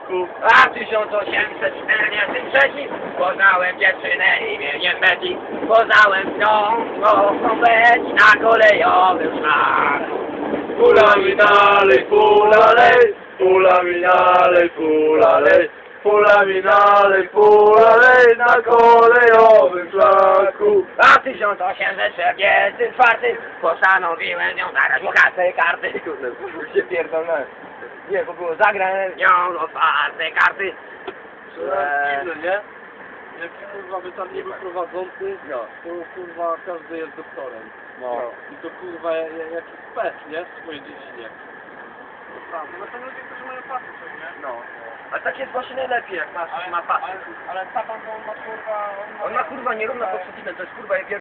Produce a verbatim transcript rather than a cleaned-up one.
szlaku. A w tysiąc osiemset czterdziestym trzecim poznałem dziewczynę imieniem Betty. Poznałem z nią kochą Betty na kolejowym szlaku. Pula mi dalej, pula lej, pula mi dalej, pula lej, pula mi dalej, pula lej na kolejowym szlaku. A w tysiąc osiemset czterdziestym czwartym postanowiłem z nią zagrać w otwarte karty. Kurde, już się pierdolę. Nie, bo było zagrane z nią otwarte karty. Eee... nie? Jak kurwa by tam nie był prowadzący, No. to kurwa każdy jest doktorem. No. I to kurwa ja- ja- jaki spec, nie? W swojej dziedzinie. Tak, no to ludzie, którzy mają pasy, nie? No. A tak jest właśnie najlepiej, jak masz, ma pasy. Ale, ale tata to on ma kurwa... On ma kurwa nierówno pod przeciwem, to jest kurwa jak